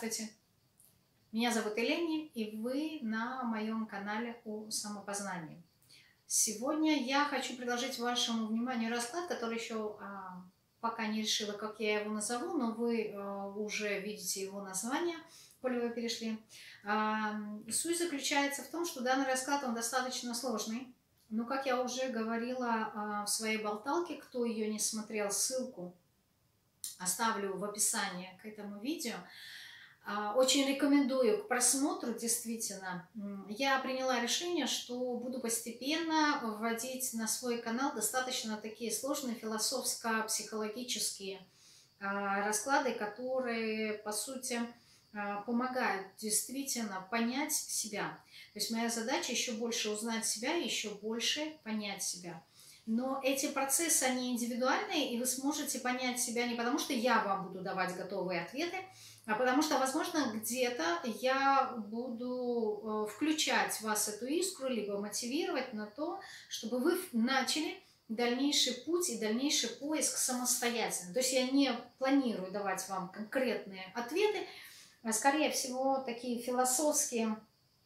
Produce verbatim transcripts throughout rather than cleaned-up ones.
Здравствуйте, меня зовут Элени, и вы на моем канале о самопознании. Сегодня я хочу предложить вашему вниманию расклад, который еще а, пока не решила, как я его назову, но вы а, уже видите его название, коли вы перешли. А, суть заключается в том, что данный расклад, он достаточно сложный. Но, как я уже говорила а, в своей болталке, кто ее не смотрел, ссылку оставлю в описании к этому видео. Очень рекомендую к просмотру, действительно. Я приняла решение, что буду постепенно вводить на свой канал достаточно такие сложные философско-психологические расклады, которые, по сути, помогают действительно понять себя. То есть моя задача еще больше узнать себя, еще больше понять себя. Но эти процессы, они индивидуальные, и вы сможете понять себя не потому, что я вам буду давать готовые ответы, а потому что, возможно, где-то я буду включать в вас эту искру, либо мотивировать на то, чтобы вы начали дальнейший путь и дальнейший поиск самостоятельно. То есть я не планирую давать вам конкретные ответы, а скорее всего такие философские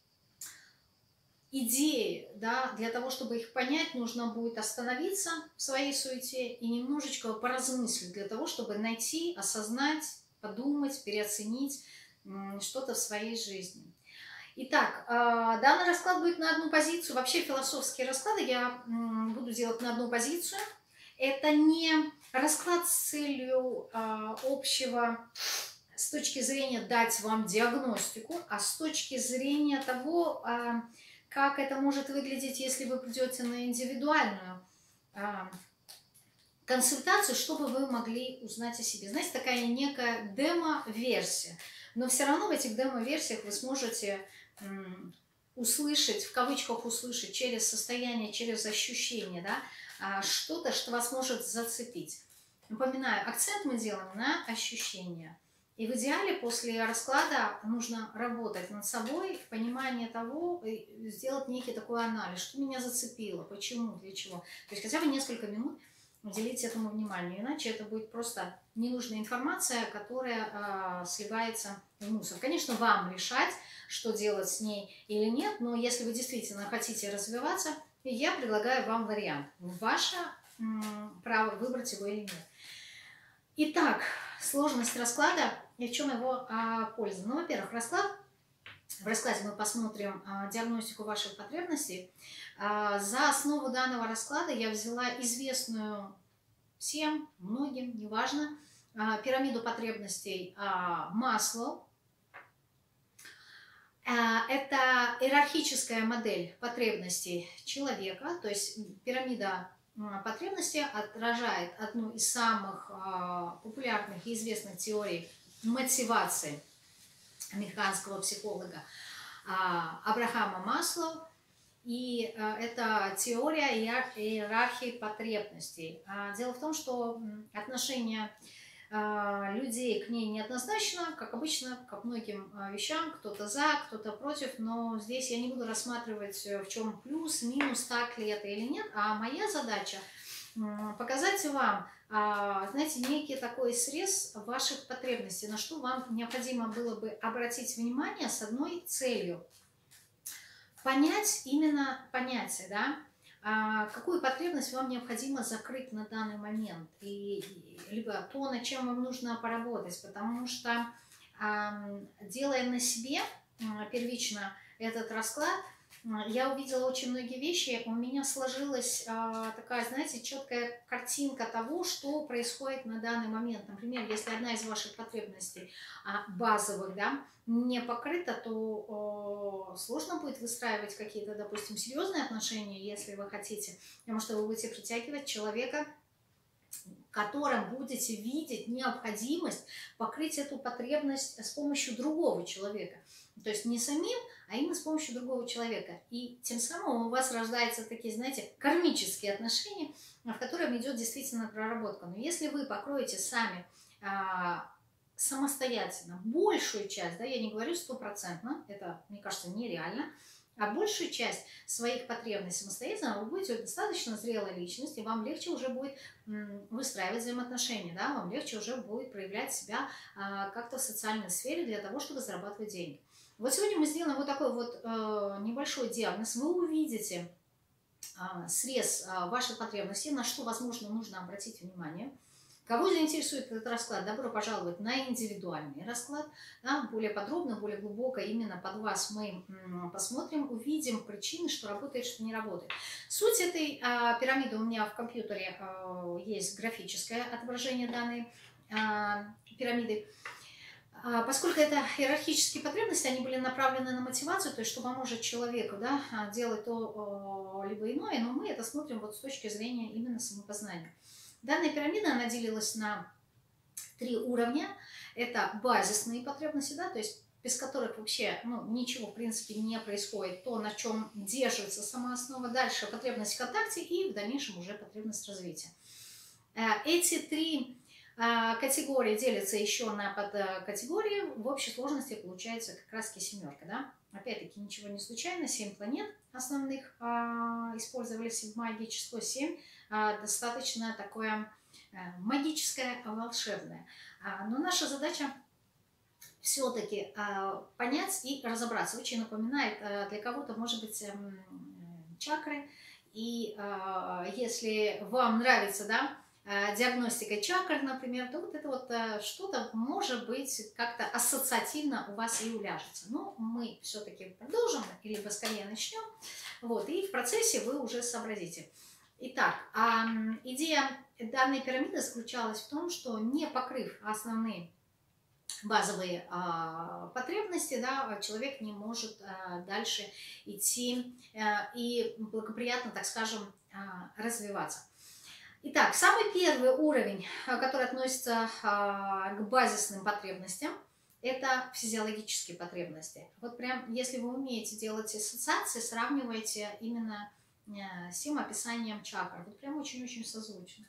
идеи, да, для того, чтобы их понять, нужно будет остановиться в своей суете и немножечко поразмыслить для того, чтобы найти, осознать, подумать, переоценить что-то в своей жизни. Итак, данный расклад будет на одну позицию. Вообще философские расклады я буду делать на одну позицию. Это не расклад с целью общего, с точки зрения дать вам диагностику, а с точки зрения того, как это может выглядеть, если вы придете на индивидуальную а, консультацию, чтобы вы могли узнать о себе. Знаете, такая некая демо-версия. Но все равно в этих демо-версиях вы сможете м, услышать, в кавычках услышать, через состояние, через ощущение, да, а, что-то, что вас может зацепить. Напоминаю, акцент мы делаем на ощущения. И в идеале после расклада нужно работать над собой, в понимании того, сделать некий такой анализ, что меня зацепило, почему, для чего. То есть хотя бы несколько минут уделить этому вниманию, иначе это будет просто ненужная информация, которая э, сливается в мусор. Конечно, вам решать, что делать с ней или нет, но если вы действительно хотите развиваться, я предлагаю вам вариант. Ваше м, право выбрать его или нет. Итак, сложность расклада и в чем его а, польза. Ну, во-первых, расклад. В раскладе мы посмотрим а, диагностику ваших потребностей. А, за основу данного расклада я взяла известную всем, многим, неважно, а, пирамиду потребностей а, Маслоу. А, это иерархическая модель потребностей человека, то есть пирамида потребности отражает одну из самых а, популярных и известных теорий мотивации американского психолога а, Абрахама Маслоу. И а, это теория иерархии потребностей. А, дело в том, что отношение а, людей к ней неоднозначно, как обычно, ко многим а, вещам, кто-то за, кто-то против, но здесь я не буду рассматривать, в чем плюс, минус, так ли это или нет, а моя задача показать вам, знаете, некий такой срез ваших потребностей, на что вам необходимо было бы обратить внимание с одной целью. Понять именно понятие, да, какую потребность вам необходимо закрыть на данный момент, и, либо то, над чем вам нужно поработать, потому что, делая на себе первично этот расклад, я увидела очень многие вещи, у меня сложилась а, такая, знаете, четкая картинка того, что происходит на данный момент. Например, если одна из ваших потребностей а, базовых, да, не покрыта, то о, сложно будет выстраивать какие-то, допустим, серьезные отношения, если вы хотите, потому что вы будете притягивать человека, которым будете видеть необходимость покрыть эту потребность с помощью другого человека. То есть не самим, а именно с помощью другого человека. И тем самым у вас рождаются такие, знаете, кармические отношения, в которых идет действительно проработка. Но если вы покроете сами а, самостоятельно большую часть, да, я не говорю стопроцентно, это, мне кажется, нереально, А большую часть своих потребностей самостоятельно вы будете достаточно зрелой личности, вам легче уже будет выстраивать взаимоотношения, да, вам легче уже будет проявлять себя а, как-то в социальной сфере для того, чтобы зарабатывать деньги. Вот сегодня мы сделаем вот такой вот э, небольшой диагноз. Вы увидите э, срез э, ваших потребностей, на что, возможно, нужно обратить внимание. Кого заинтересует этот расклад, добро пожаловать на индивидуальный расклад. Да, более подробно, более глубоко именно под вас мы посмотрим, увидим причины, что работает, что не работает. Суть этой э, пирамиды у меня в компьютере э, есть графическое отображение данной э, пирамиды. Поскольку это иерархические потребности, они были направлены на мотивацию, то есть что поможет человеку, да, делать то либо иное, но мы это смотрим вот с точки зрения именно самопознания. Данная пирамида, она делилась на три уровня. Это базисные потребности, да, то есть без которых вообще ну, ничего в принципе не происходит, то, на чем держится сама основа. Дальше потребность в контакте и в дальнейшем уже потребность развития. Эти три категории делятся еще на подкатегории. В общей сложности получается как раз семерка. Да? Опять-таки ничего не случайно. Семь планет основных а, использовались в магии. Число семь а, достаточно такое а, магическое, волшебное. А, но наша задача все-таки а, понять и разобраться. Очень напоминает а, для кого-то, может быть, а, чакры. И а, если вам нравится, да, диагностика чакр, например, то вот это вот что-то, может быть, как-то ассоциативно у вас и уляжется. Но мы все-таки продолжим, или скорее начнем, вот, и в процессе вы уже сообразите. Итак, идея данной пирамиды заключалась в том, что не покрыв основные базовые потребности, да, человек не может дальше идти и благоприятно, так скажем, развиваться. Итак, самый первый уровень, который относится а, к базисным потребностям, это физиологические потребности. Вот прям, если вы умеете делать ассоциации, сравнивайте именно а, с тем описанием чакр. Вот прям очень-очень созвучно.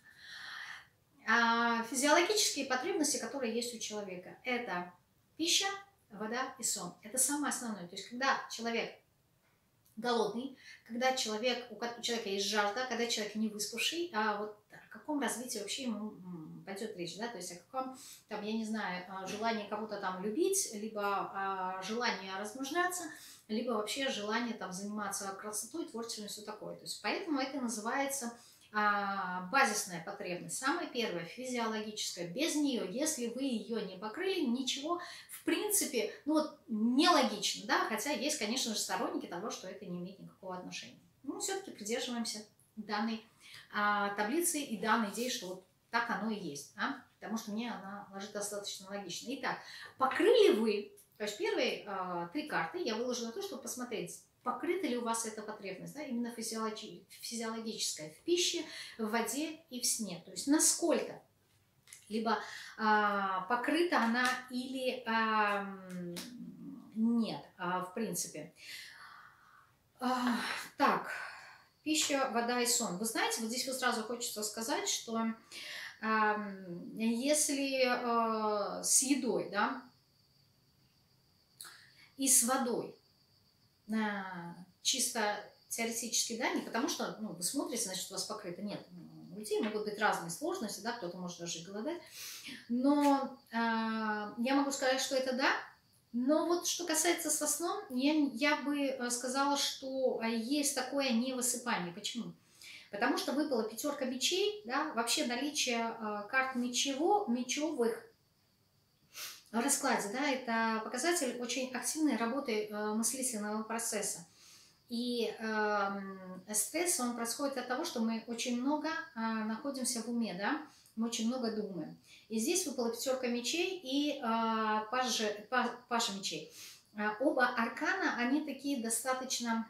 А, физиологические потребности, которые есть у человека, это пища, вода и сон. Это самое основное. То есть, когда человек голодный, когда человек, у человека есть жажда, когда человек не выспавший, а вот о каком развитии вообще ему пойдет речь, да, то есть о каком, там, я не знаю, желании кого-то там любить, либо желании размножаться, либо вообще желание там заниматься красотой, творчеством и все такое. То есть поэтому это называется а, базисная потребность. Самая первая, физиологическая. Без нее, если вы ее не покрыли, ничего, в принципе, ну вот нелогично, да, хотя есть, конечно же, сторонники того, что это не имеет никакого отношения. Но все-таки придерживаемся данной а, таблицы и данной идеи, что вот так оно и есть, а? Потому что мне она ложит достаточно логично. Итак, покрыли вы, то есть первые а, три карты я выложила на то, чтобы посмотреть, покрыта ли у вас эта потребность, да, именно физиологи физиологическая, в пище, в воде и в сне. То есть насколько либо а, покрыта она или а, нет, а, в принципе. А, так, пища, вода и сон. Вы знаете, вот здесь вот сразу хочется сказать, что а, если а, с едой, да, и с водой, чисто теоретически, да, не потому что, ну, вы смотрите, значит, у вас покрыто. Нет, у людей могут быть разные сложности, да, кто-то может даже голодать. Но э, я могу сказать, что это да. Но вот что касается со сном, я, я бы сказала, что есть такое невысыпание. Почему? Потому что выпала пятерка мечей, да, вообще наличие э, карт мечево, мечевых в раскладе, да, это показатель очень активной работы э, мыслительного процесса. И э, стресс, он происходит от того, что мы очень много э, находимся в уме, да, мы очень много думаем. И здесь выпала пятерка мечей и э, пажа, пажа мечей. Э, оба аркана, они такие достаточно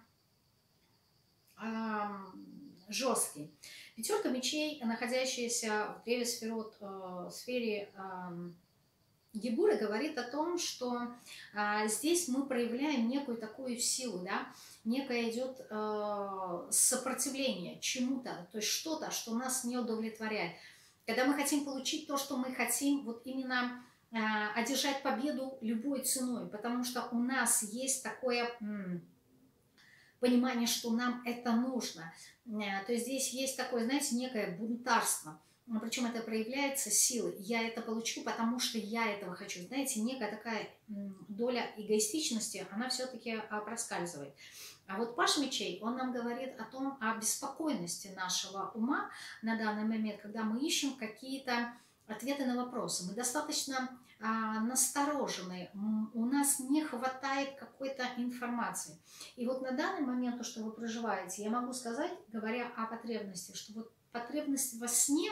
э, жесткие. Пятерка мечей, находящаяся в древе сферот, э, сфере э, Гебура, говорит о том, что э, здесь мы проявляем некую такую силу, да, некое идет э, сопротивление чему-то, то есть что-то, что нас не удовлетворяет. Когда мы хотим получить то, что мы хотим, вот именно э, одержать победу любой ценой, потому что у нас есть такое, понимание, что нам это нужно. То есть здесь есть такое, знаете, некое бунтарство. Причем это проявляется силой. Я это получу, потому что я этого хочу. Знаете, некая такая доля эгоистичности, она все-таки проскальзывает. А вот Паш мечей, он нам говорит о том, о беспокойности нашего ума на данный момент, когда мы ищем какие-то ответы на вопросы. Мы достаточно а, насторожены, у нас не хватает какой-то информации. И вот на данный момент, то, что вы проживаете, я могу сказать, говоря о потребности, что вот потребность во сне,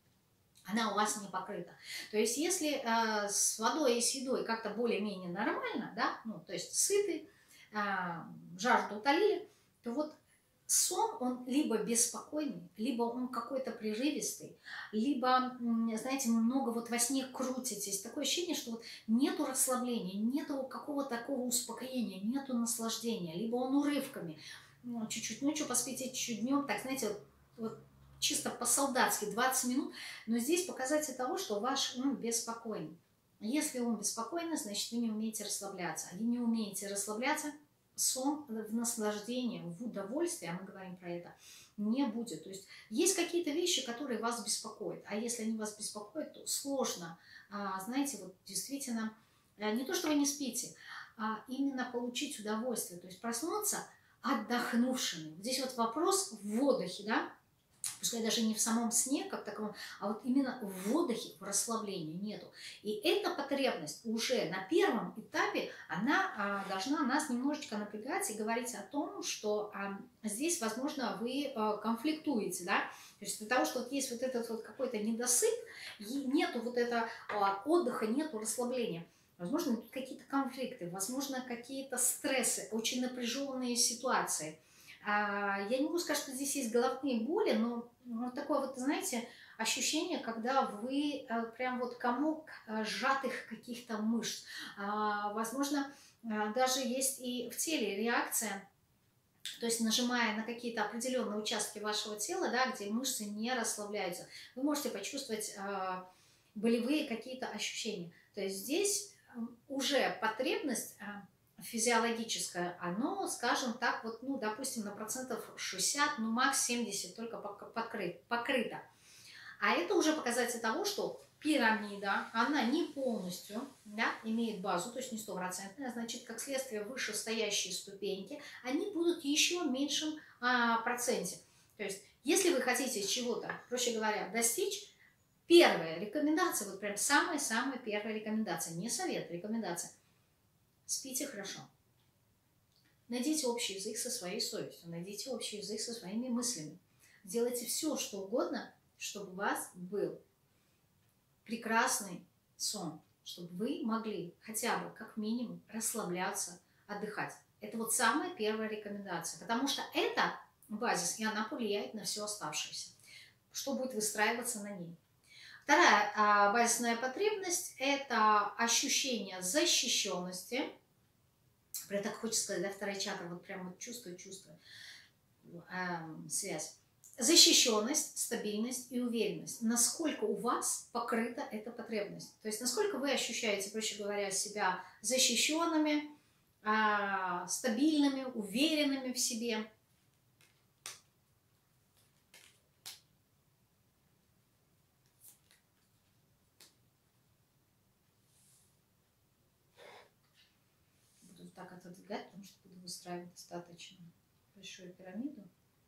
она у вас не покрыта. То есть если э, с водой и с едой как-то более-менее нормально, да, ну, то есть сыты, э, жажду утолили, то вот сон, он либо беспокойный, либо он какой-то прерывистый, либо, знаете, много вот во сне крутитесь. Такое ощущение, что вот нету расслабления, нету какого-то такого успокоения, нету наслаждения, либо он урывками. Ну, чуть-чуть ночью поспите, чуть-чуть днем, так, знаете, вот, вот чисто по-солдатски двадцать минут, но здесь показатель того, что ваш ум беспокойный. Если ум беспокойный, значит, вы не умеете расслабляться. А вы не умеете расслабляться, сон в наслаждении, в удовольствии, а мы говорим про это, не будет. То есть есть какие-то вещи, которые вас беспокоят. А если они вас беспокоят, то сложно, знаете, вот действительно, не то, что вы не спите, а именно получить удовольствие. То есть проснуться отдохнувшими. Здесь вот вопрос в отдыхе, да? Пускай даже не в самом сне, как таковом, а вот именно в отдыхе, в расслаблении нету. И эта потребность уже на первом этапе, она а, должна нас немножечко напрягать и говорить о том, что а, здесь, возможно, вы а, конфликтуете, да, то есть из-за того, что вот есть вот этот вот какой-то недосып, нету вот этого а, отдыха, нету расслабления. Возможно, тут какие-то конфликты, возможно, какие-то стрессы, очень напряженные ситуации. Я не могу сказать, что здесь есть головные боли, но вот такое вот, знаете, ощущение, когда вы прям вот комок сжатых каких-то мышц. Возможно, даже есть и в теле реакция, то есть нажимая на какие-то определенные участки вашего тела, да, где мышцы не расслабляются, вы можете почувствовать болевые какие-то ощущения. То есть здесь уже потребность физиологическое, оно, скажем так, вот, ну, допустим, на процентов шестьдесят, ну, макс семьдесят только покрыт, покрыто. А это уже показатель того, что пирамида, она не полностью, да, имеет базу, то есть не стопроцентная, значит, как следствие вышестоящие ступеньки, они будут еще в меньшем а, проценте. То есть, если вы хотите чего-то, проще говоря, достичь, первая рекомендация, вот прям самая-самая первая рекомендация, не совет, рекомендация, спите хорошо. Найдите общий язык со своей совестью, найдите общий язык со своими мыслями. Делайте все, что угодно, чтобы у вас был прекрасный сон, чтобы вы могли хотя бы, как минимум, расслабляться, отдыхать. Это вот самая первая рекомендация, потому что это базис, и она повлияет на все оставшееся, что будет выстраиваться на ней. Вторая а, базисная потребность – это ощущение защищенности. Прям так хочется сказать, да, вторая чакра, вот прям вот чувствую, чувствую э, связь. Защищенность, стабильность и уверенность. Насколько у вас покрыта эта потребность. То есть, насколько вы ощущаете, проще говоря, себя защищенными, э, стабильными, уверенными в себе. Так отодвигать, потому что буду выстраивать достаточно большую пирамиду.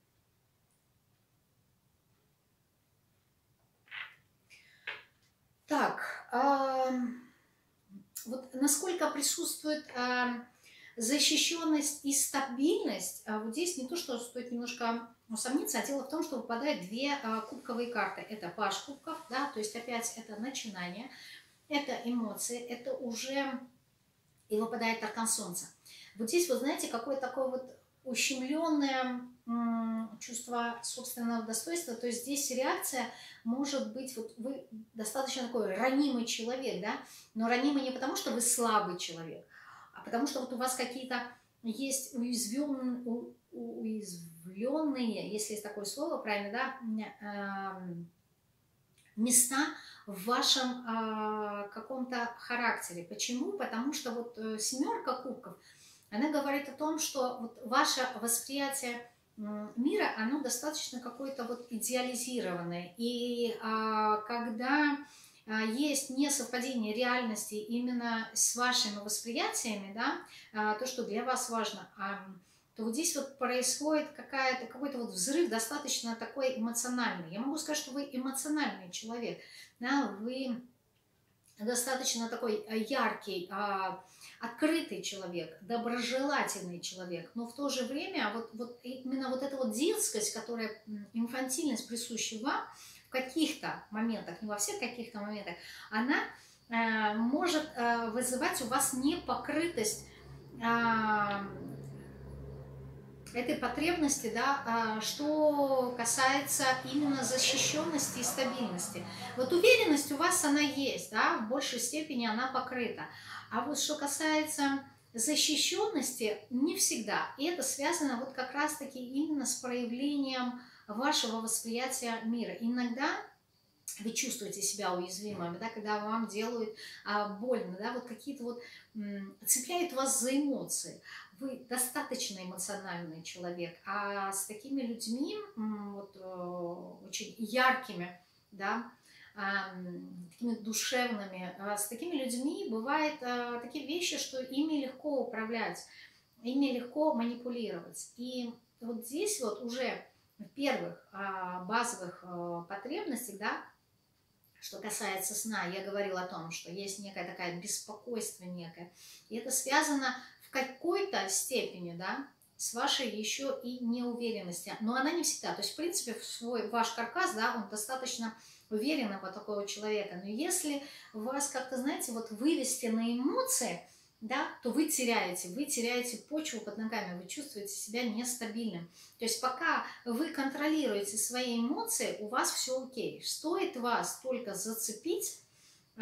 Так, э, вот насколько присутствует э, защищенность и стабильность, а вот здесь не то, что стоит немножко усомниться, а дело в том, что выпадают две э, кубковые карты. Это паж кубков, да, то есть опять это начинание, это эмоции, это уже... и выпадает аркан солнца. Вот здесь, вы знаете, какое такое вот ущемленное чувство собственного достоинства, то есть здесь реакция может быть, вот вы достаточно такой ранимый человек, да, но ранимый не потому, что вы слабый человек, а потому что вот у вас какие-то есть уязвленные, уязвленные, если есть такое слово, правильно, да, места в вашем э, каком-то характере. Почему? Потому что вот э, семерка кубков, Она говорит о том, что вот ваше восприятие мира, оно достаточно какое-то вот идеализированное. И а, когда а, есть несовпадение реальности именно с вашими восприятиями, да, а, то, что для вас важно, а, то вот здесь вот происходит какая-то, какой-то вот взрыв достаточно такой эмоциональный. Я могу сказать, что вы эмоциональный человек, да, вы достаточно такой яркий, а, открытый человек, доброжелательный человек, но в то же время вот, вот именно вот эта вот детскость, которая, инфантильность присуща вам в каких-то моментах, не во всех каких-то моментах, она э, может э, вызывать у вас непокрытость э, этой потребности, да, что касается именно защищенности и стабильности. Вот уверенность у вас она есть, да, в большей степени она покрыта. А вот что касается защищенности, не всегда. И это связано вот как раз-таки именно с проявлением вашего восприятия мира. Иногда вы чувствуете себя уязвимыми, да, когда вам делают а, больно, да, вот какие-то вот м, цепляют вас за эмоции. Вы достаточно эмоциональный человек, а с такими людьми, м, вот, э, очень яркими, да, э, такими душевными, э, с такими людьми бывают э, такие вещи, что ими легко управлять, ими легко манипулировать. И вот здесь вот уже в первых э, базовых э, потребностях, да, что касается сна, я говорила о том, что есть некое такое беспокойство некое. И это связано в какой-то степени, да, с вашей еще и неуверенностью. Но она не всегда. То есть, в принципе, свой, ваш каркас, да, он достаточно уверенного такого человека. Но если вас как-то, знаете, вот вывести на эмоции, да, то вы теряете, вы теряете почву под ногами, вы чувствуете себя нестабильным. То есть пока вы контролируете свои эмоции, у вас все окей. Стоит вас только зацепить э,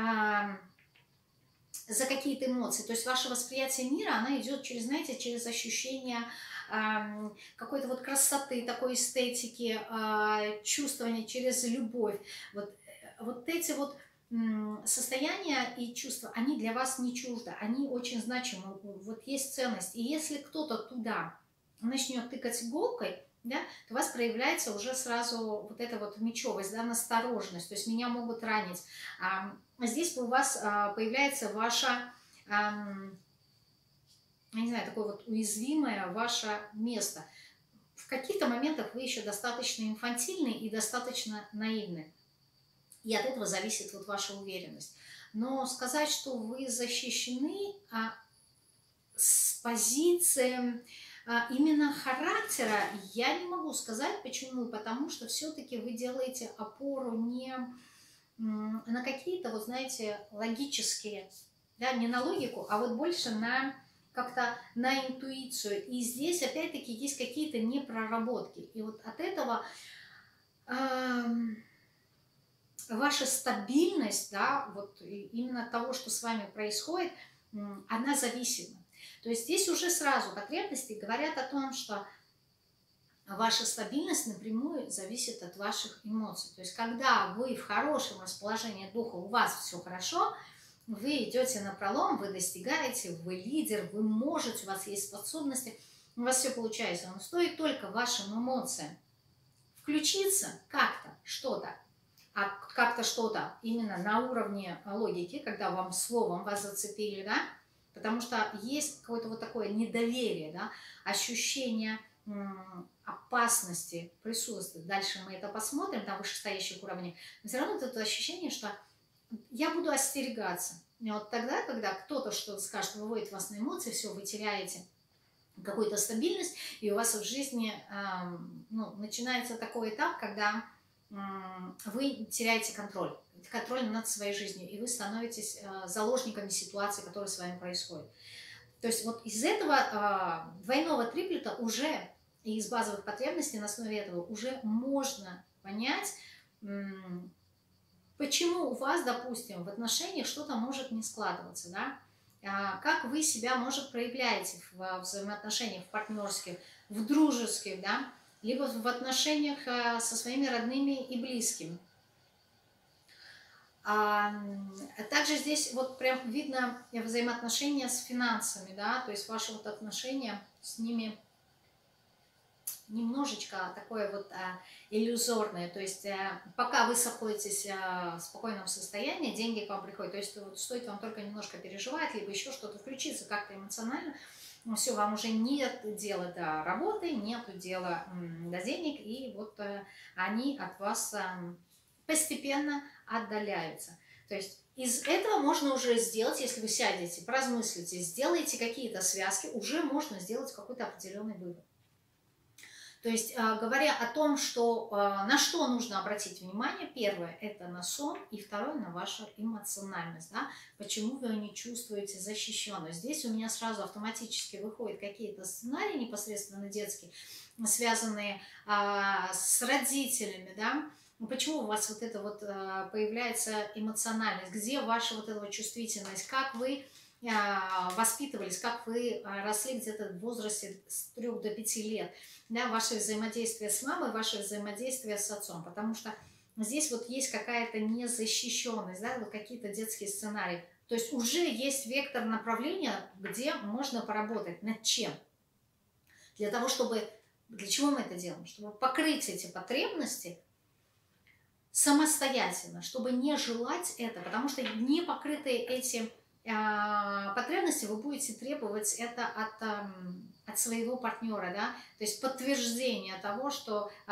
за какие-то эмоции, то есть ваше восприятие мира, оно идет через, знаете, через ощущение э, какой-то вот красоты, такой эстетики, э, чувствования через любовь. Вот, вот эти вот состояния и чувства, они для вас не чужды, они очень значимы, вот есть ценность. И если кто-то туда начнет тыкать иголкой, да, то у вас проявляется уже сразу вот эта вот мечевость, да, настороженность, то есть меня могут ранить. А здесь у вас появляется ваша, я не знаю, такое вот уязвимое ваше место. В каких-то моментах вы еще достаточно инфантильны и достаточно наивны. И от этого зависит вот ваша уверенность. Но сказать, что вы защищены а, с позиции а, именно характера, я не могу сказать. Почему? Потому что все-таки вы делаете опору не на какие-то, вот знаете, логические, да, не на логику, а вот больше на как-то на интуицию. И здесь опять-таки есть какие-то непроработки. И вот от этого... А, ваша стабильность, да, вот именно от того, что с вами происходит, она зависима. То есть здесь уже сразу потребности говорят о том, что ваша стабильность напрямую зависит от ваших эмоций. То есть когда вы в хорошем расположении духа, у вас все хорошо, вы идете на пролом, вы достигаете, вы лидер, вы можете, у вас есть способности, у вас все получается. Но стоит только вашим эмоциям включиться как-то, что-то, а как-то что-то именно на уровне логики, когда вам словом вас зацепили, да, потому что есть какое-то вот такое недоверие, да, ощущение м, опасности присутствует. Дальше мы это посмотрим на вышестоящих уровнях, но все равно это ощущение, что я буду остерегаться. И вот тогда, когда кто-то что-то скажет, выводит вас на эмоции, все, вы теряете какую-то стабильность, и у вас в жизни э, ну, начинается такой этап, когда вы теряете контроль, контроль над своей жизнью, и вы становитесь заложниками ситуации, которая с вами происходит. То есть вот из этого двойного триплета уже, и из базовых потребностей на основе этого уже можно понять, почему у вас, допустим, в отношениях что-то может не складываться, да? Как вы себя, может, проявляете в взаимоотношениях, в партнерских, в дружеских, да? Либо в отношениях со своими родными и близкими. А, также здесь вот прям видно взаимоотношения с финансами, да, то есть ваши вот отношения с ними немножечко такое вот а, иллюзорное, то есть а, пока вы находитесь а, в спокойном состоянии, деньги к вам приходят, то есть вот, стоит вам только немножко переживать, либо еще что-то включиться как-то эмоционально, ну, все, вам уже нет дела до работы, нету дела м, до денег, и вот а, они от вас а, постепенно отдаляются. То есть из этого можно уже сделать, если вы сядете, поразмыслите, сделаете какие-то связки, уже можно сделать какой-то определенный вывод. То есть, говоря о том, что, на что нужно обратить внимание, первое – это на сон, и второе – на вашу эмоциональность. Да? Почему вы не чувствуете защищенность? Здесь у меня сразу автоматически выходят какие-то сценарии непосредственно детские, связанные а, с родителями, да? Почему у вас вот это вот а, появляется эмоциональность? Где ваша вот эта вот чувствительность? Как вы а, воспитывались, как вы а, росли где-то в возрасте с трёх до пяти лет? Да, ваше взаимодействие с мамой, ваше взаимодействие с отцом, потому что здесь вот есть какая-то незащищенность, да, вот какие-то детские сценарии. То есть уже есть вектор направления, где можно поработать. Над чем? Для того, чтобы... Для чего мы это делаем? Чтобы покрыть эти потребности самостоятельно, чтобы не желать это, потому что не покрытые эти э, потребности вы будете требовать это от... Э, от своего партнера, да, то есть подтверждение того, что э,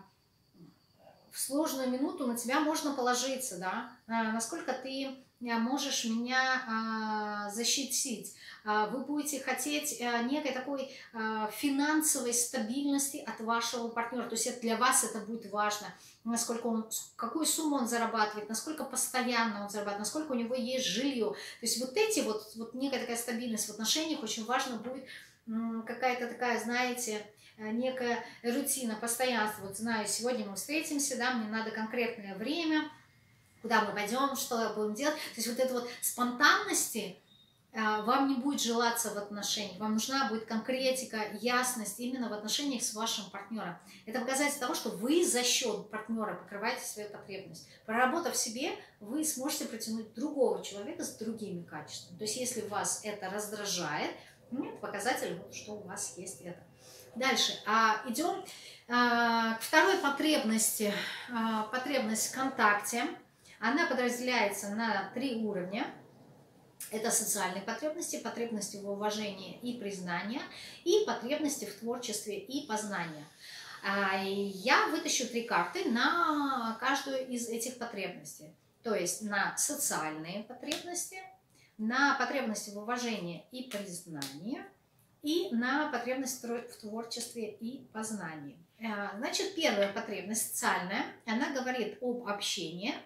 в сложную минуту на тебя можно положиться, да, э, насколько ты можешь меня э, защитить. Э, вы будете хотеть э, некой такой э, финансовой стабильности от вашего партнера, то есть это, для вас это будет важно, насколько он, какую сумму он зарабатывает, насколько постоянно он зарабатывает, насколько у него есть жилье. То есть вот эти вот, вот некая такая стабильность в отношениях очень важно будет, какая-то такая, знаете, некая рутина, постоянство. Вот знаю, сегодня мы встретимся, да, мне надо конкретное время, куда мы пойдем, что будем делать. То есть вот это вот спонтанности вам не будет желаться в отношениях. Вам нужна будет конкретика, ясность именно в отношениях с вашим партнером. Это показатель того, что вы за счет партнера покрываете свою потребность. Проработав себе, вы сможете притянуть другого человека с другими качествами. То есть если вас это раздражает, ну, это показатель, что у вас есть это. Дальше. А, идем а, к второй потребности. А, потребность в контакте. Она подразделяется на три уровня. Это социальные потребности, потребности в уважении и признании, и потребности в творчестве и познании. А, я вытащу три карты на каждую из этих потребностей. То есть на социальные потребности, на потребности в уважении и признании и на потребность в творчестве и познании. Значит, первая потребность социальная, она говорит об общении,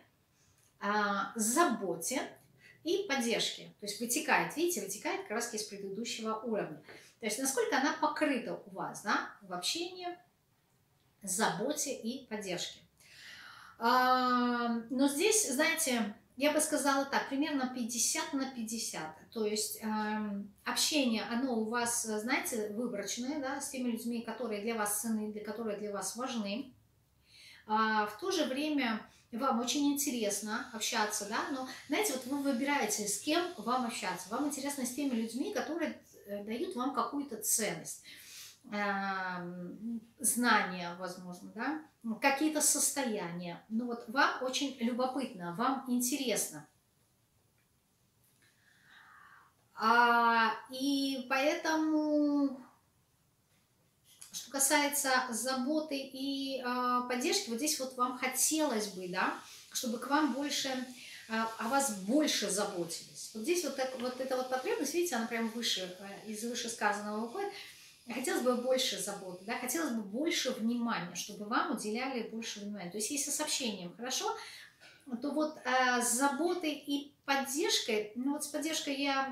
заботе и поддержке. То есть вытекает, видите, вытекает как раз из предыдущего уровня. То есть насколько она покрыта у вас, да, в общении, заботе и поддержке. Но здесь, знаете, я бы сказала так, примерно пятьдесят на пятьдесят. То есть э, общение, оно у вас, знаете, выборочное, да, с теми людьми, которые для вас ценны, для которые для вас важны. А в то же время вам очень интересно общаться, да, но, знаете, вот вы выбираете, с кем вам общаться. Вам интересно с теми людьми, которые дают вам какую-то ценность. Знания, возможно, да, какие-то состояния. Ну вот вам очень любопытно, вам интересно. А, и поэтому, что касается заботы и а, поддержки, вот здесь вот вам хотелось бы, да, чтобы к вам больше, а, о вас больше заботились. Вот здесь вот, так, вот эта вот потребность, видите, она прям выше, из вышесказанного выходит. Хотелось бы больше заботы, да, хотелось бы больше внимания, чтобы вам уделяли больше внимания. То есть если с общением хорошо, то вот э, с заботой и поддержкой, ну вот с поддержкой я,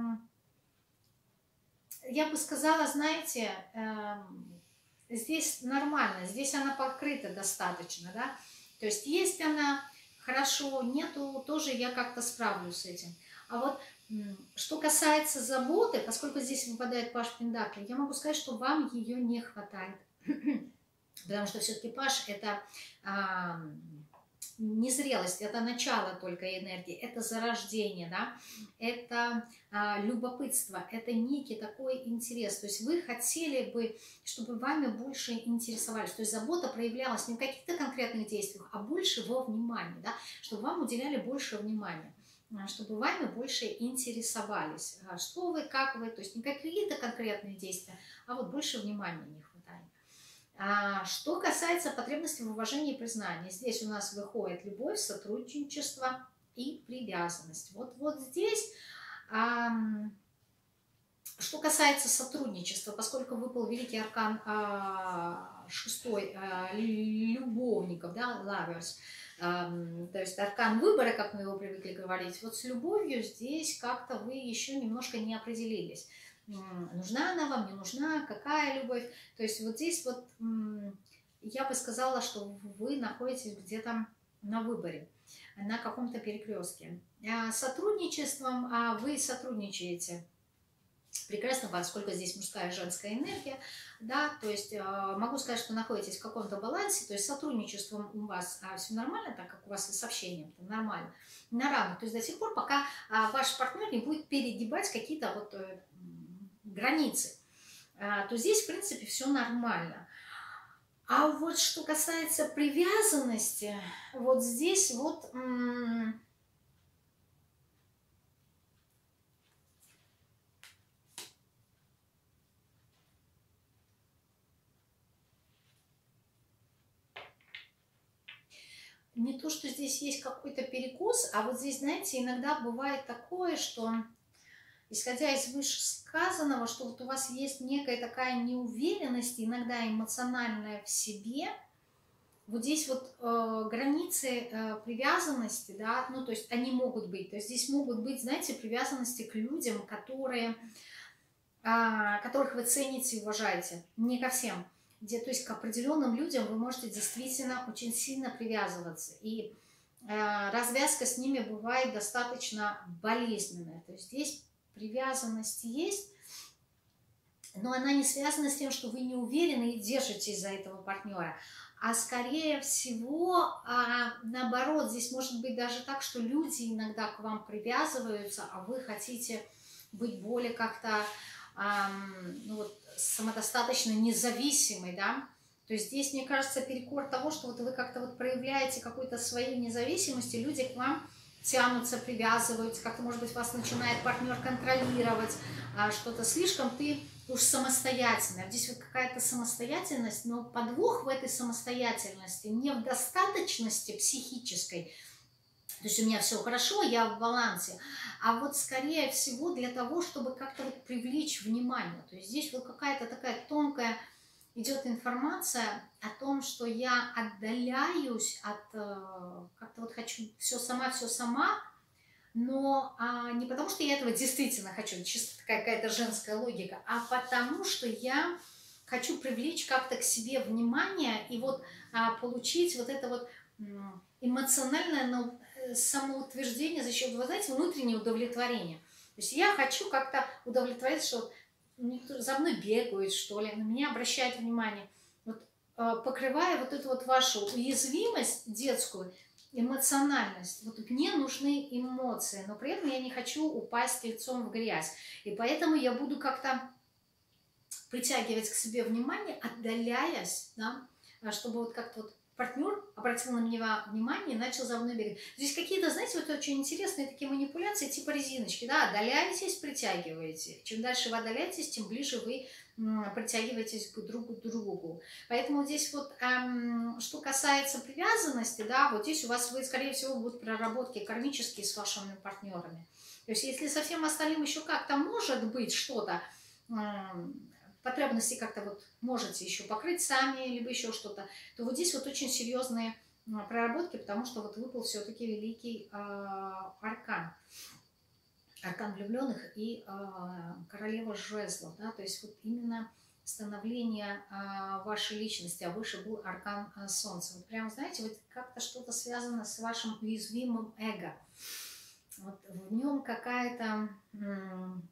я бы сказала, знаете, э, здесь нормально, здесь она покрыта достаточно, да, то есть есть она хорошо, нету, тоже я как-то справлюсь с этим. А вот что касается заботы, поскольку здесь выпадает паш Пентаклей, я могу сказать, что вам ее не хватает. Потому что все-таки паш – это а, незрелость, это начало только энергии, это зарождение, да, это а, любопытство, это некий такой интерес. То есть вы хотели бы, чтобы вами больше интересовались. То есть забота проявлялась не в каких-то конкретных действиях, а больше во внимании, да, чтобы вам уделяли больше внимания, чтобы вами больше интересовались. Что вы, как вы, то есть не какие-то конкретные действия, а вот больше внимания не хватает. А что касается потребностей в уважении и признании, здесь у нас выходит любовь, сотрудничество и привязанность. Вот, вот здесь, а, что касается сотрудничества, поскольку выпал великий аркан а, шестой а, любовников, да, lovers, а, то есть аркан выбора, как мы его привыкли говорить, вот с любовью здесь как-то вы еще немножко не определились. Нужна она вам, не нужна, какая любовь. То есть вот здесь вот я бы сказала, что вы находитесь где-то на выборе, на каком-то перекрестке. Сотрудничеством вы сотрудничаете прекрасно, поскольку здесь мужская и женская энергия, да, то есть могу сказать, что находитесь в каком-то балансе, то есть сотрудничеством у вас все нормально, так как у вас и с общением нормально, на равных, то есть до сих пор, пока ваш партнер не будет перегибать какие-то вот границы, то здесь, в принципе, все нормально. А вот что касается привязанности, вот здесь вот... не то, что здесь есть какой-то перекос, а вот здесь, знаете, иногда бывает такое, что... Исходя из вышесказанного, что вот у вас есть некая такая неуверенность, иногда эмоциональная в себе, вот здесь вот э, границы э, привязанности, да, ну то есть они могут быть, то есть здесь могут быть, знаете, привязанности к людям, которые, э, которых вы цените и уважаете, не ко всем, где, то есть к определенным людям вы можете действительно очень сильно привязываться, и э, развязка с ними бывает достаточно болезненная, то есть здесь привязанность есть, но она не связана с тем, что вы не уверены и держитесь за этого партнера, а скорее всего, а, наоборот, здесь может быть даже так, что люди иногда к вам привязываются, а вы хотите быть более как-то а, ну, вот, самодостаточно независимой, да. То есть здесь, мне кажется, перекор того, что вот вы как-то вот проявляете какую-то свою независимость, и люди к вам тянутся, привязываются, как-то, может быть, вас начинает партнер контролировать, а, что-то слишком ты уж самостоятельная. Здесь вот какая-то самостоятельность, но подвох в этой самостоятельности не в достаточности психической, то есть у меня все хорошо, я в балансе, а вот скорее всего для того, чтобы как-то вот привлечь внимание. То есть здесь вот какая-то такая тонкая идет информация о том, что я отдаляюсь от, как-то вот хочу все сама, все сама, но а, не потому, что я этого действительно хочу, чисто такая какая-то женская логика, а потому, что я хочу привлечь как-то к себе внимание и вот а, получить вот это вот эмоциональное самоутверждение за счет, вы знаете, внутреннего удовлетворения. То есть я хочу как-то удовлетворить, что за мной бегают, что ли, на меня обращают внимание. Вот, покрывая вот эту вот вашу уязвимость детскую, эмоциональность, вот мне нужны эмоции, но при этом я не хочу упасть лицом в грязь. И поэтому я буду как-то притягивать к себе внимание, отдаляясь, да, чтобы вот как-то вот партнер обратил на меня внимание и начал за мной бегать. Здесь какие-то, знаете, вот очень интересные такие манипуляции, типа резиночки, да, отдаляетесь, притягиваете. Чем дальше вы отдаляетесь, тем ближе вы притягиваетесь к другу другу. Поэтому здесь вот, эм, что касается привязанности, да, вот здесь у вас, вы, скорее всего, будут проработки кармические с вашими партнерами. То есть, если со всем остальным еще как-то может быть что-то, эм, потребности как-то вот можете еще покрыть сами, либо еще что-то, то вот здесь вот очень серьезные проработки, потому что вот выпал все-таки великий э, аркан. Аркан влюбленных и э, королева жезлов, да, то есть вот именно становление э, вашей личности, а выше был аркан э, солнца. Вот прям, знаете, вот как-то что-то связано с вашим уязвимым эго. Вот в нем какая-то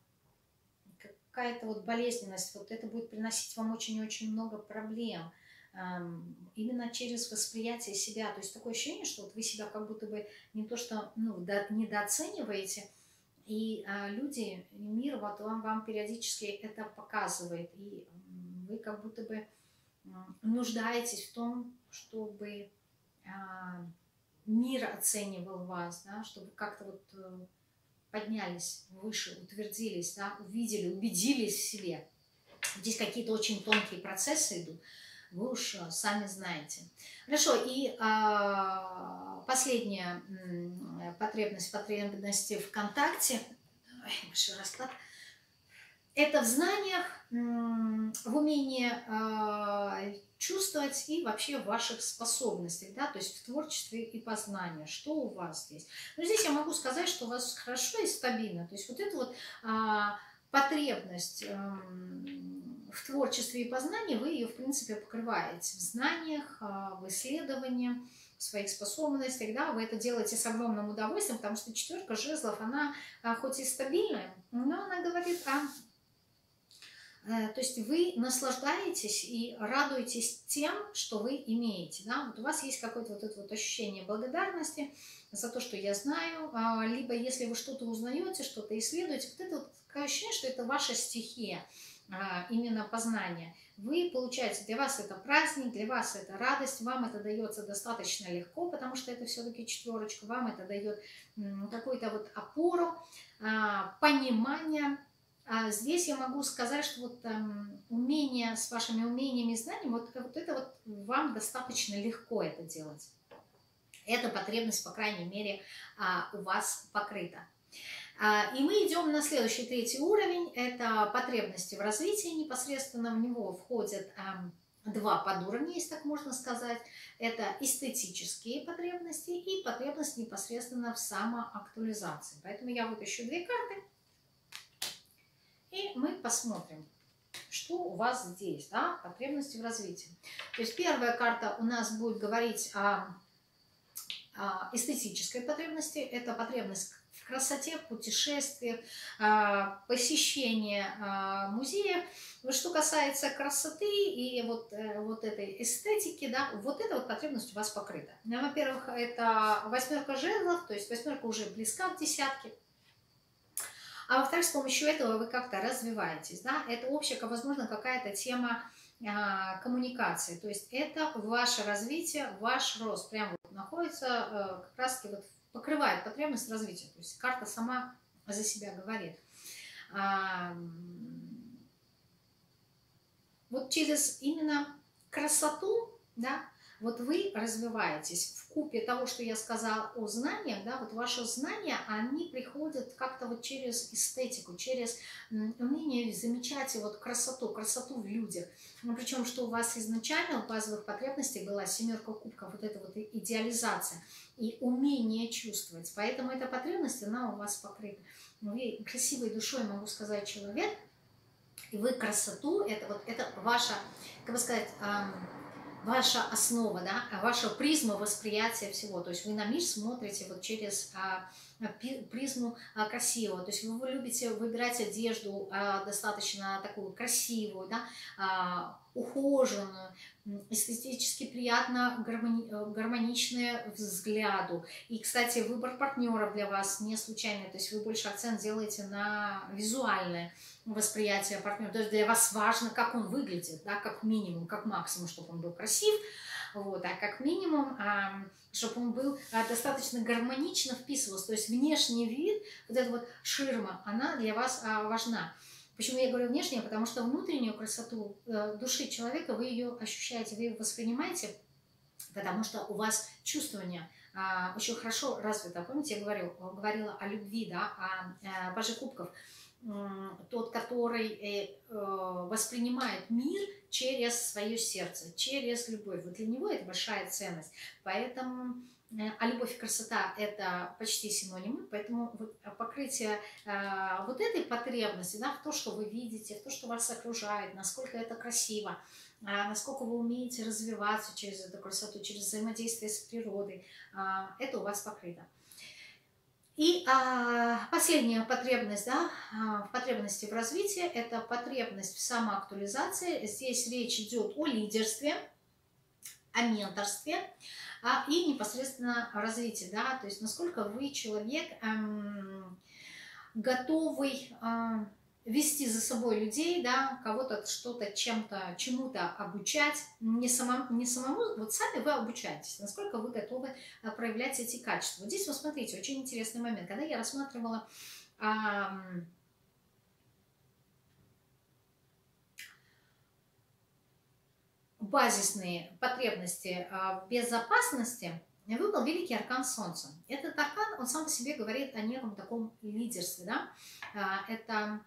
какая-то вот болезненность, вот это будет приносить вам очень-очень много проблем. именно через восприятие себя. То есть такое ощущение, что вот вы себя как будто бы не то что ну, недооцениваете, и а, люди, мир вот вам, вам периодически это показывает, и вы как будто бы нуждаетесь в том, чтобы а, мир оценивал вас, да, чтобы как-то вот поднялись выше, утвердились, да, увидели, убедились в себе. Здесь какие-то очень тонкие процессы идут, вы уж сами знаете. Хорошо, и а, последняя потребность, потребности в контакте, ой, большой расклад, это в знаниях, в умении э, чувствовать и вообще в ваших способностях, да, то есть в творчестве и познании. Что у вас здесь? Ну, здесь я могу сказать, что у вас хорошо и стабильно. То есть вот эта вот э, потребность э, в творчестве и познании, вы ее, в принципе, покрываете в знаниях, э, в исследовании, в своих способностях, да, вы это делаете с огромным удовольствием, потому что четверка жезлов, она э, хоть и стабильная, но она говорит о... То есть вы наслаждаетесь и радуетесь тем, что вы имеете. Да? Вот у вас есть какое-то вот это вот ощущение благодарности за то, что я знаю. Либо если вы что-то узнаете, что-то исследуете, вот это вот такое ощущение, что это ваша стихия, именно познание. Вы получаете, для вас это праздник, для вас это радость, вам это дается достаточно легко, потому что это все-таки четверочка, вам это дает какую-то вот опору, понимание. А здесь я могу сказать, что вот эм, умение с вашими умениями и знаниями, вот, вот это вот вам достаточно легко это делать. Эта потребность, по крайней мере, а, у вас покрыта. А, и мы идем на следующий, третий уровень. Это потребности в развитии. Непосредственно в него входят эм, два подуровня, если так можно сказать. Это эстетические потребности и потребность непосредственно в самоактуализации. Поэтому я вытащу две карты. И мы посмотрим, что у вас здесь, да, потребности в развитии. То есть первая карта у нас будет говорить о, о эстетической потребности. Это потребность в красоте, путешествиях, посещении музеев. Что касается красоты и вот, вот этой эстетики, да, вот эта вот потребность у вас покрыта. Во-первых, это восьмерка жезлов, то есть восьмерка уже близка к десятке. А во-вторых, с помощью этого вы как-то развиваетесь, да, это общая, возможно, какая-то тема а, коммуникации, то есть это ваше развитие, ваш рост, прям вот находится, а, как раз-таки вот покрывает потребность развития, то есть карта сама за себя говорит. А, вот через именно красоту, да, вот вы развиваетесь в купе того, что я сказала о знаниях, да, вот ваши знания, они приходят как-то вот через эстетику, через умение замечать вот красоту, красоту в людях. Ну, причем, что у вас изначально в базовых потребностях была семерка кубков, вот эта вот идеализация и умение чувствовать. Поэтому эта потребность, она у вас покрыта. Вы красивой душой, могу сказать, человек, и вы красоту, это вот это ваша, как бы сказать, ваша основа, да, ваша призма восприятия всего. То есть вы на мир смотрите вот через а, призму а, красивого. То есть вы, вы любите выбирать одежду а, достаточно такую красивую, да, а, ухоженную, эстетически приятно, гармони, гармоничная взгляду. И, кстати, выбор партнеров для вас не случайный. То есть вы больше акцент делаете на визуальное восприятие партнера. То есть для вас важно, как он выглядит, да, как минимум, как максимум, чтобы он был красив, вот, а как минимум, а, чтобы он был а, достаточно гармонично вписывался. То есть внешний вид, вот эта вот ширма, она для вас а, важна. Почему я говорю внешнюю? Потому что внутреннюю красоту э, души человека вы ее ощущаете, вы ее воспринимаете, потому что у вас чувствование э, очень хорошо развито. Помните, я говорю, говорила о любви, да, о, о Паже кубков. Тот, который воспринимает мир через свое сердце, через любовь. Вот для него это большая ценность. Поэтому, а любовь и красота – это почти синонимы, поэтому вот покрытие вот этой потребности, да, в то, что вы видите, в то, что вас окружает, насколько это красиво, насколько вы умеете развиваться через эту красоту, через взаимодействие с природой, это у вас покрыто. И а, последняя потребность, да, а, потребности в развитии, это потребность в самоактуализации. Здесь речь идет о лидерстве, о менторстве а, и непосредственно о развитии, да, то есть насколько вы человек эм, готовый э, вести за собой людей, да, кого-то что-то чем-то, чему-то обучать, не, самому, не самому, вот сами вы обучаетесь, насколько вы готовы э, проявлять эти качества. Вот здесь, вот смотрите, очень интересный момент, когда я рассматривала э, базисные потребности в безопасности, выпал великий аркан Солнца. Этот аркан, он сам по себе говорит о неком таком лидерстве. Да? Это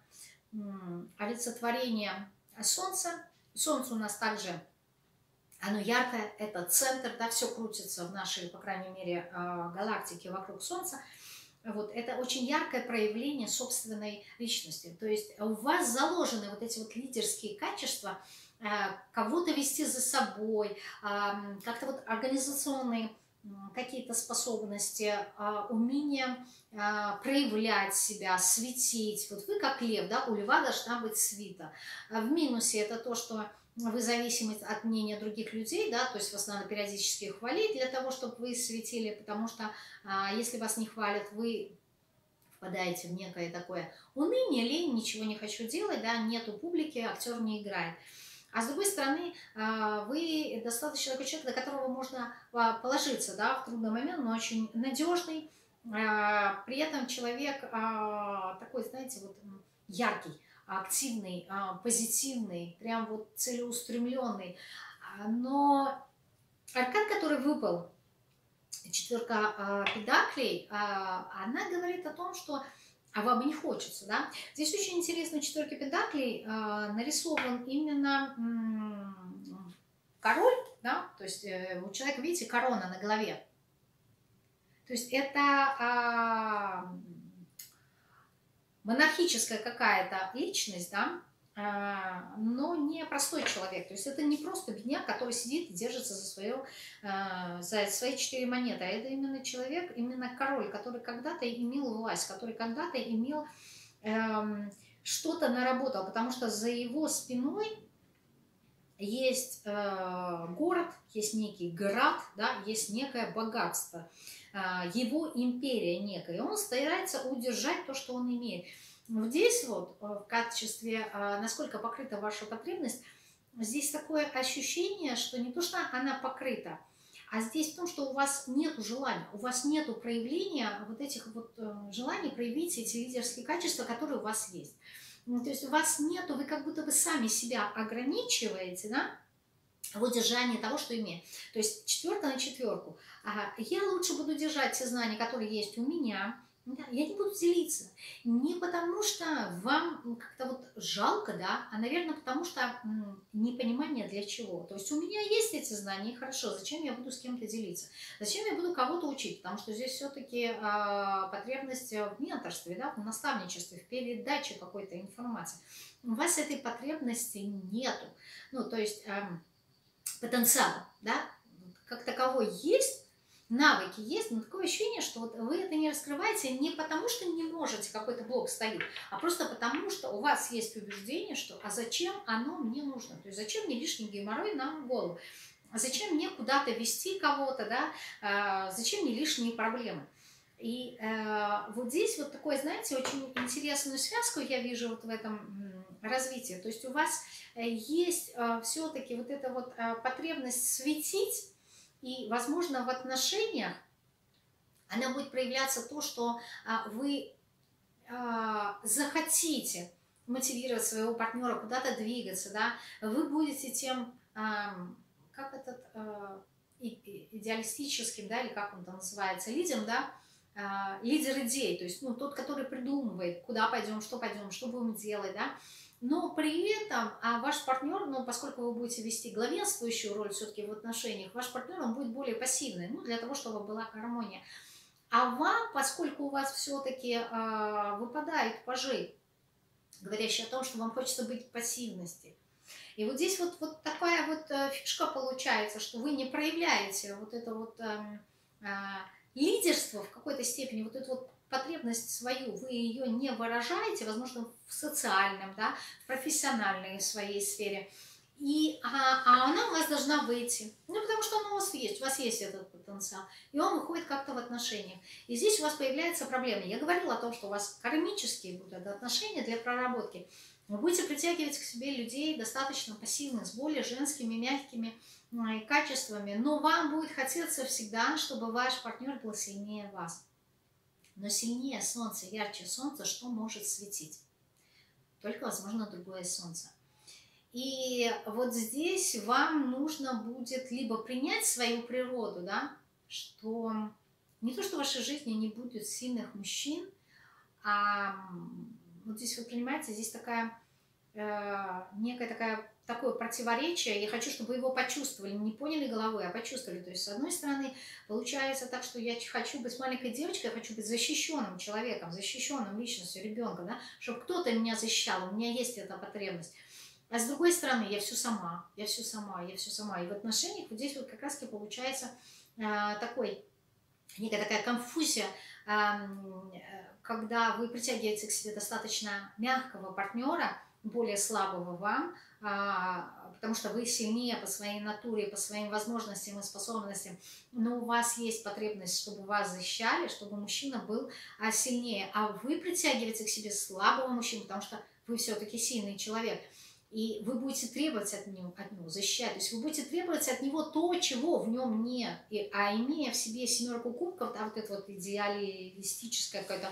олицетворение Солнца. Солнце у нас также, оно яркое, это центр, да, все крутится в нашей, по крайней мере, галактике вокруг Солнца. Вот, это очень яркое проявление собственной личности. То есть у вас заложены вот эти вот лидерские качества, кого-то вести за собой, как-то вот организационные какие-то способности, умение проявлять себя, светить. Вот вы как лев, да, у льва должна быть свита. В минусе это то, что вы зависимы от мнения других людей, да, то есть вас надо периодически хвалить для того, чтобы вы светили, потому что если вас не хвалят, вы впадаете в некое такое уныние, лень, ничего не хочу делать, да, нету публики, актер не играет. А с другой стороны, вы достаточно такой человек, на которого можно положиться, да, в трудный момент, но очень надежный, при этом человек такой, знаете, вот яркий, активный, позитивный, прям вот целеустремленный. Но аркан, который выпал, четверка педаклей, она говорит о том, что а вам не хочется, да? Здесь очень интересно, в четверке педаклей э, нарисован именно м, король, да? То есть э, у человека, видите, корона на голове. То есть это э, монархическая какая-то личность, да? Но не простой человек. То есть это не просто бедняк, который сидит и держится за, свое, за свои четыре монеты, а это именно человек, именно король, который когда-то имел власть, который когда-то имел эм, что-то наработал, потому что за его спиной есть э, город, есть некий град, да, есть некое богатство, э, его империя некая, и он старается удержать то, что он имеет. Здесь вот в качестве, насколько покрыта ваша потребность, здесь такое ощущение, что не то, что она покрыта, а здесь в том, что у вас нет желания, у вас нет проявления вот этих вот желаний проявить эти лидерские качества, которые у вас есть. То есть у вас нету, вы как будто бы сами себя ограничиваете, да, в удержании того, что имеет. То есть четверка на четверку. Я лучше буду держать те знания, которые есть у меня. Я не буду делиться. Не потому, что вам как-то вот жалко, да, а, наверное, потому что м, непонимание для чего. То есть у меня есть эти знания, и хорошо, зачем я буду с кем-то делиться? Зачем я буду кого-то учить? Потому что здесь все-таки э, потребность в менторстве, да, в наставничестве, в передаче какой-то информации. У вас этой потребности нету. Ну, то есть э, потенциал, да, как таковой есть, навыки есть, но такое ощущение, что вот вы это не раскрываете не потому, что не можете, какой-то блок стоит, а просто потому, что у вас есть убеждение, что а зачем оно мне нужно? То есть зачем мне лишний геморрой на голову? А зачем мне куда-то вести кого-то, да? А зачем мне лишние проблемы? И э, вот здесь вот такой, знаете, очень интересную связку я вижу вот в этом развитии. То есть у вас есть э, все-таки вот эта вот э, потребность светить, и, возможно, в отношениях она будет проявляться то, что а, вы а, захотите мотивировать своего партнера куда-то двигаться, да, вы будете тем, а, как этот, а, идеалистическим, да, или как он там называется, лидером, да, а, лидер идей, то есть, ну, тот, который придумывает, куда пойдем, что пойдем, что будем делать, да. Но при этом а ваш партнер, ну, поскольку вы будете вести главенствующую роль все-таки в отношениях, ваш партнер, он будет более пассивный, ну, для того, чтобы была гармония. А вам, поскольку у вас все-таки э, выпадают пажи, говорящие о том, что вам хочется быть пассивности. И вот здесь вот, вот такая вот э, фишка получается, что вы не проявляете вот это вот э, э, лидерство в какой-то степени, вот эту вот потребность свою, вы ее не выражаете, возможно, в социальном, да, в профессиональной своей сфере, и, а, а она у вас должна выйти. Ну, потому потому что он у вас есть, у вас есть этот потенциал. И он выходит как-то в отношениях. И здесь у вас появляется проблема. Я говорила о том, что у вас кармические будут отношения для проработки. Вы будете притягивать к себе людей достаточно пассивных, с более женскими, мягкими э, качествами. Но вам будет хотеться всегда, чтобы ваш партнер был сильнее вас. Но сильнее Солнца, ярче Солнца, что может светить? Только, возможно, другое Солнце. И вот здесь вам нужно будет либо принять свою природу, да, что не то, что в вашей жизни не будет сильных мужчин, а вот здесь вы понимаете, здесь такая, э, некая такая, такое противоречие. Я хочу, чтобы вы его почувствовали, не поняли головой, а почувствовали. То есть, с одной стороны, получается так, что я хочу быть маленькой девочкой, я хочу быть защищенным человеком, защищенным личностью, ребенком, да, чтобы кто-то меня защищал, у меня есть эта потребность. А с другой стороны, я все сама, я все сама, я все сама. И в отношениях вот здесь вот как раз-таки получается э, такой, некая такая конфузия, э, когда вы притягиваете к себе достаточно мягкого партнера, более слабого вам, э, потому что вы сильнее по своей натуре, по своим возможностям и способностям, но у вас есть потребность, чтобы вас защищали, чтобы мужчина был э, сильнее, а вы притягиваете к себе слабого мужчину, потому что вы все-таки сильный человек. И вы будете требовать от него, от него защищать. То есть вы будете требовать от него то, чего в нем нет. И, а имея в себе семерку кубков, да, вот это вот идеалистическое какое-то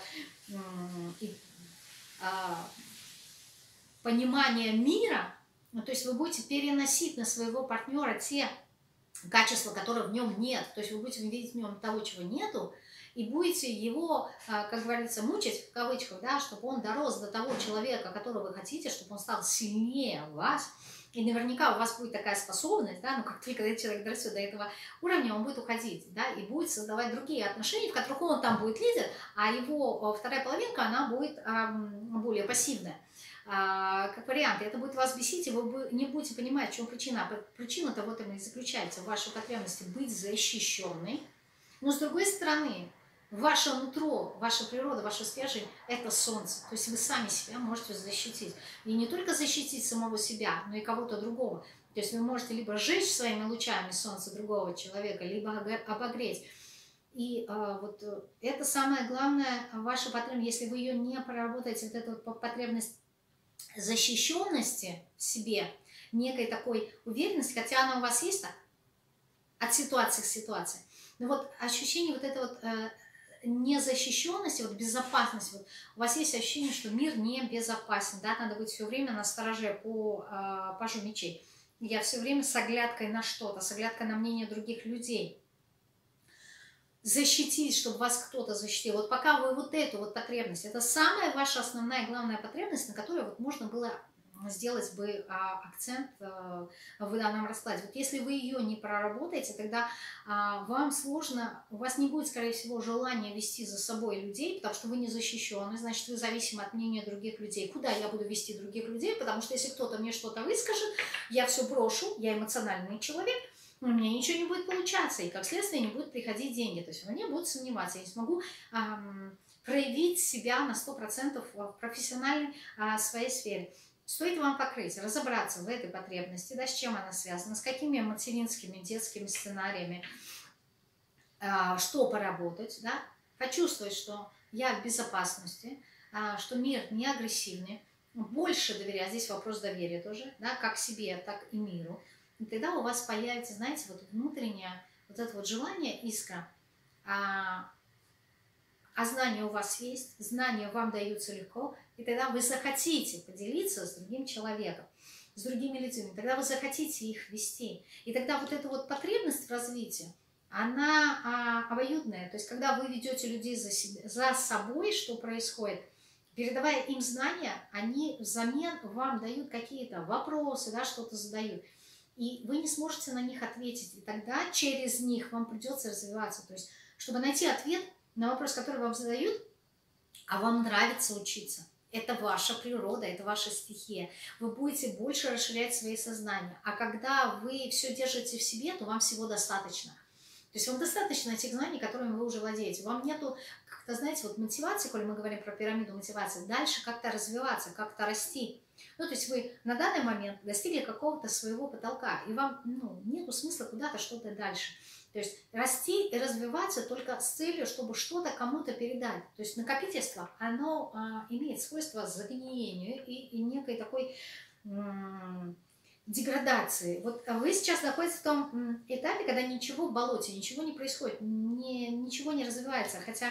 а, понимание мира, ну, то есть вы будете переносить на своего партнера те качества, которых в нем нет. То есть вы будете видеть в нем того, чего нету, и будете его, как говорится, мучить, в кавычках, да, чтобы он дорос до того человека, которого вы хотите, чтобы он стал сильнее вас. И наверняка у вас будет такая способность, да, но как только этот человек дорастет до этого уровня, он будет уходить, да, и будет создавать другие отношения, в которых он там будет лидер, а его вторая половинка, она будет эм, более пассивная. А, как вариант, это будет вас бесить, и вы не будете понимать, в чем причина. Причина-то вот и заключается в вашей потребности быть защищенной. Но с другой стороны, ваше нутро, ваша природа, ваша стержень – это солнце. То есть вы сами себя можете защитить. И не только защитить самого себя, но и кого-то другого. То есть вы можете либо сжечь своими лучами солнце другого человека, либо обогреть. И э, вот это самое главное, ваша потребность, если вы ее не проработаете, вот эту вот потребность защищенности в себе, некой такой уверенности, хотя она у вас есть так, от ситуации к ситуации. Но вот ощущение вот этой вот э, незащищенности, вот безопасности, вот у вас есть ощущение, что мир не безопасен, да, надо быть все время на стороже по э, пажу мечей. Я все время с оглядкой на что-то, с оглядкой на мнение других людей. Защитить, чтобы вас кто-то защитил. Вот пока вы вот эту вот потребность, это самая ваша основная, главная потребность, на которую вот можно было сделать бы а, акцент а, в данном раскладе. Вот если вы ее не проработаете, тогда а, вам сложно, у вас не будет, скорее всего, желания вести за собой людей, потому что вы не защищены, значит, вы зависимы от мнения других людей. Куда я буду вести других людей? Потому что если кто-то мне что-то выскажет, я все брошу, я эмоциональный человек, у меня ничего не будет получаться, и как следствие не будут приходить деньги. То есть во мне будут сомневаться, я не смогу эм, проявить себя на сто процентов в профессиональной э, своей сфере. Стоит вам покрыть, разобраться в этой потребности, да, с чем она связана, с какими материнскими, детскими сценариями, э, что поработать, да, почувствовать, что я в безопасности, э, что мир не агрессивный, больше доверять, здесь вопрос доверия тоже, да, как себе, так и миру. И тогда у вас появится, знаете, вот внутреннее вот это вот желание, искра, а, а знания у вас есть, знания вам даются легко, и тогда вы захотите поделиться с другим человеком, с другими людьми, тогда вы захотите их вести. И тогда вот эта вот потребность в развитии, она а, обоюдная. То есть когда вы ведете людей за, себе, за собой, что происходит, передавая им знания, они взамен вам дают какие-то вопросы, да, что-то задают. И вы не сможете на них ответить. И тогда через них вам придется развиваться. То есть, чтобы найти ответ на вопрос, который вам задают, а вам нравится учиться. Это ваша природа, это ваша стихия. Вы будете больше расширять свои сознания. А когда вы все держите в себе, то вам всего достаточно. То есть вам достаточно тех знаний, которыми вы уже владеете. Вам нету, как-то, знаете, вот мотивации, коли мы говорим про пирамиду мотивации, дальше как-то развиваться, как-то расти. Ну, то есть вы на данный момент достигли какого-то своего потолка, и вам, ну, нету смысла куда-то что-то дальше. То есть расти и развиваться только с целью, чтобы что-то кому-то передать. То есть накопительство, оно а, имеет свойство загниению и, и некой такой м, деградации. Вот вы сейчас находитесь в том м, этапе, когда ничего в болоте, ничего не происходит, не, ничего не развивается, хотя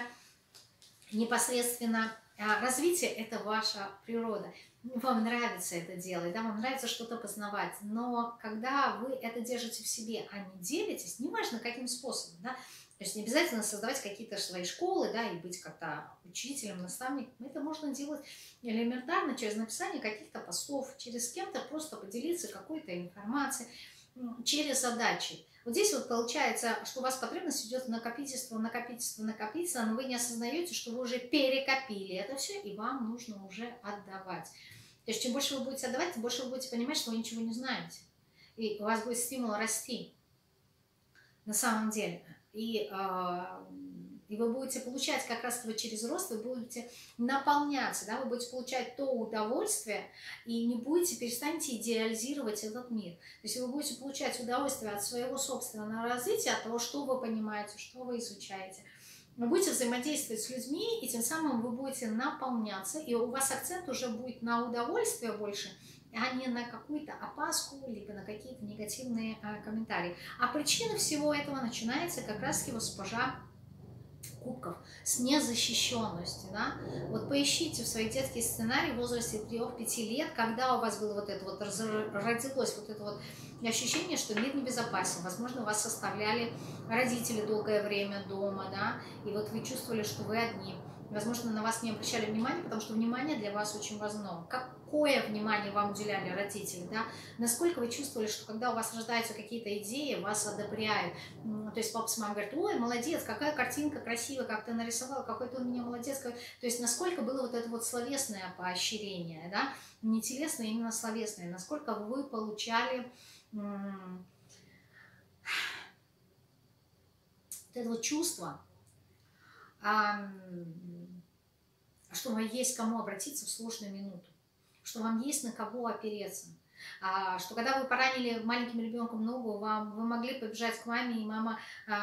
непосредственно а, развитие – это ваша природа. Вам нравится это делать, да, вам нравится что-то познавать, но когда вы это держите в себе, а не делитесь, неважно каким способом, да, то есть не обязательно создавать какие-то свои школы, да, и быть как-то учителем, наставником, это можно делать элементарно через написание каких-то постов, через кем-то просто поделиться какой-то информацией, через задачи. Вот здесь вот получается, что у вас потребность идет в накопительство, накопительство, накопительство, но вы не осознаете, что вы уже перекопили это все, и вам нужно уже отдавать. То есть чем больше вы будете отдавать, тем больше вы будете понимать, что вы ничего не знаете. И у вас будет стимул расти на самом деле. И, э, и вы будете получать как раз вот через рост, вы будете наполняться, да, вы будете получать то удовольствие, и не будете, перестанете идеализировать этот мир. То есть вы будете получать удовольствие от своего собственного развития, от того, что вы понимаете, что вы изучаете. Вы будете взаимодействовать с людьми, и тем самым вы будете наполняться, и у вас акцент уже будет на удовольствие больше, а не на какую-то опаску, либо на какие-то негативные а, комментарии. А причина всего этого начинается как раз-таки госпожа кубков, с незащищенностью, да? Вот поищите в свои детские сценарии в возрасте трёх-пяти лет, когда у вас было вот это вот, родилось вот это вот ощущение, что мир небезопасен. Возможно, вас оставляли родители долгое время дома, да, и вот вы чувствовали, что вы одни. Возможно, на вас не обращали внимания, потому что внимание для вас очень важно. Какое внимание вам уделяли родители, да? Насколько вы чувствовали, что когда у вас рождаются какие-то идеи, вас одобряют. То есть папа с мамой говорят: ой, молодец, какая картинка красивая, как ты нарисовала, какой ты у меня молодец. То есть насколько было вот это вот словесное поощрение, да? Не телесное, а именно словесное. Насколько вы получали вот это вот чувство, что вам есть кому обратиться в сложную минуту, что вам есть на кого опереться, что когда вы поранили маленьким ребенком ногу, вам, вы могли побежать к маме, и мама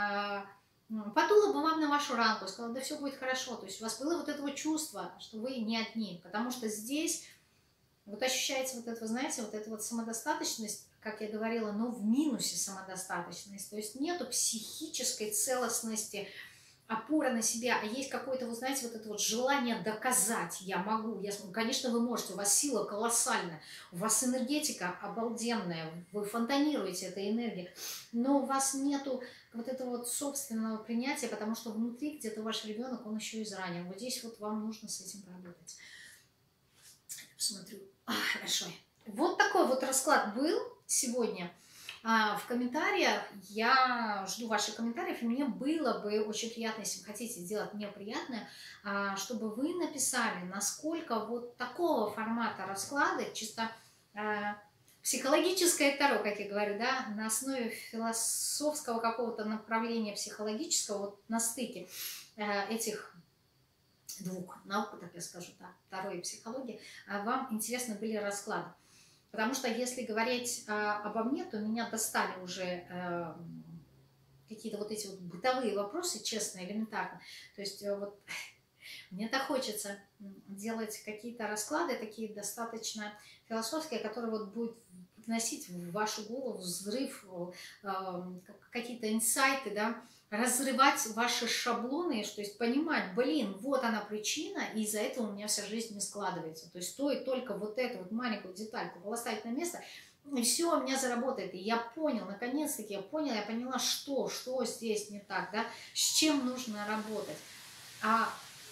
подула бы вам на вашу ранку, сказала: да все будет хорошо. То есть у вас было вот это вот чувство, что вы не одни, потому что здесь вот ощущается вот это, вы знаете, вот эта вот самодостаточность, как я говорила, но в минусе самодостаточность, то есть нету психической целостности, опора на себя, а есть какое-то, вы знаете, вот это вот желание доказать: я могу, я смогу. Конечно, вы можете, у вас сила колоссальная, у вас энергетика обалденная, вы фонтанируете этой энергией, но у вас нету вот этого вот собственного принятия, потому что внутри где-то ваш ребенок, он еще изранен. Вот здесь вот вам нужно с этим поработать. Посмотрю. А, хорошо. Вот такой вот расклад был сегодня. В комментариях я жду ваших комментариев, и мне было бы очень приятно, если вы хотите сделать мне приятное, чтобы вы написали, насколько вот такого формата расклада, чисто психологическое таро, как я говорю, да, на основе философского какого-то направления психологического, вот на стыке этих двух наук, так я скажу, да, таро и психология, вам интересны были расклады. Потому что если говорить а, обо мне, то меня достали уже а, какие-то вот эти вот бытовые вопросы, честно, элементарно. То есть вот мне-то хочется делать какие-то расклады такие достаточно философские, которые вот будут вносить в вашу голову взрыв, а, какие-то инсайты, да, разрывать ваши шаблоны, то есть понимать: блин, вот она причина, и из-за этого у меня вся жизнь не складывается. То есть стоит только вот эту вот маленькую детальку поставить на место, и все у меня заработает. И я понял, наконец-таки я поняла, я поняла, что, что здесь не так, да, с чем нужно работать. А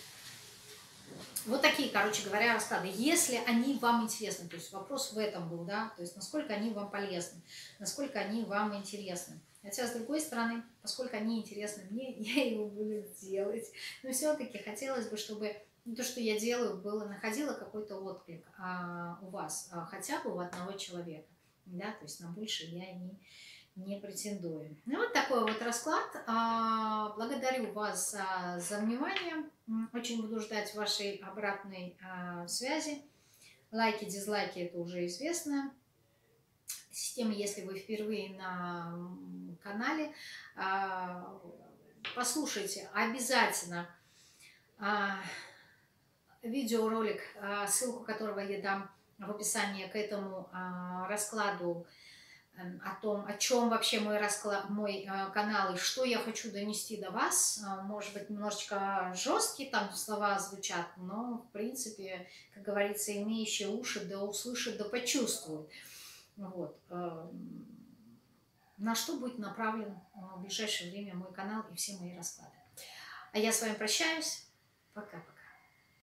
вот такие, короче говоря, расклады. Если они вам интересны, то есть вопрос в этом был, да, то есть насколько они вам полезны, насколько они вам интересны. Хотя, с другой стороны, поскольку они интересны мне, я его буду делать. Но все-таки хотелось бы, чтобы то, что я делаю, было, находило какой-то отклик а, у вас, а, хотя бы у одного человека. Да? То есть на больше я не, не претендую. Ну, вот такой вот расклад. А, благодарю вас а, за внимание. Очень буду ждать вашей обратной а, связи. Лайки, дизлайки — это уже известная система. Если вы впервые на канале, послушайте обязательно видеоролик, ссылку которого я дам в описании к этому раскладу, о том, о чем вообще мой расклад, мой канал и что я хочу донести до вас. Может быть, немножечко жесткие там слова звучат, но, в принципе, как говорится, имеющие уши да услышат, да почувствуют. Вот. На что будет направлен в ближайшее время мой канал и все мои расклады. А я с вами прощаюсь. Пока-пока.